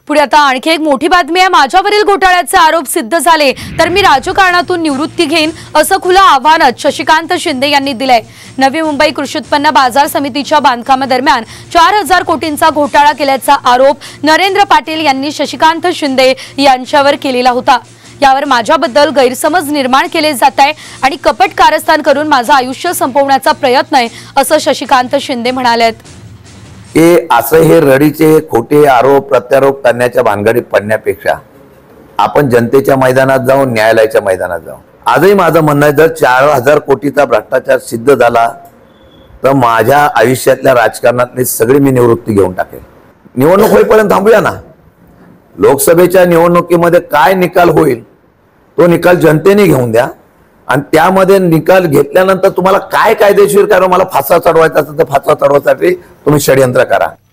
पुढे आता आणखी एक मोठी बातमी आहे। माझ्यावरील घोटाळ्याचे आरोप सिद्ध झाले तर मी राजकारणातून निवृत्ती घेईन असं खुलं आव्हान शशिकांत शिंदे यांनी दिलंय। नवी मुंबई कृषी उत्पन्न बाजार समितीच्या बांधकामादरम्यान 4000 कोटींचा घोटाळा केल्याचा आरोप नरेंद्र पाटील यांनी शशिकांत शिंदे यांच्यावर केलेला होता। यावर माझ्याबद्दल गैरसमज निर्माण केले जात आहे आणि कपट कारस्थान करून माझं आयुष्य संपवण्याचा प्रयत्न आहे असं शशिकांत शिंदे म्हणालेत। हे रडीचे खोटे आरोप प्रत्यारोप करण्याच्या भानगडीत पडण्यापेक्षा आपण जनतेच्या मैदानात जाऊन न्यायालयाच्या मैदानात जाऊ। आजही माझं म्हणणं आहे, जर 4000 कोटीचा भ्रष्टाचार सिद्ध झाला तर माझ्या आयुष्यातल्या राजकारणातली सगळी मी निवृत्ती घेऊन टाकेल। निवडणूक होईपर्यंत थांबूया ना। लोकसभेच्या निवडणुकीमध्ये काय निकाल होईल तो निकाल जनतेने घेऊन द्या आणि त्यामध्ये निकाल घेतल्यानंतर तुम्हाला काय कायदेशीर कारण मला फासा चढवायचा असेल तर फासा चढवण्यासाठी तुम्ही षडयंत्र करा।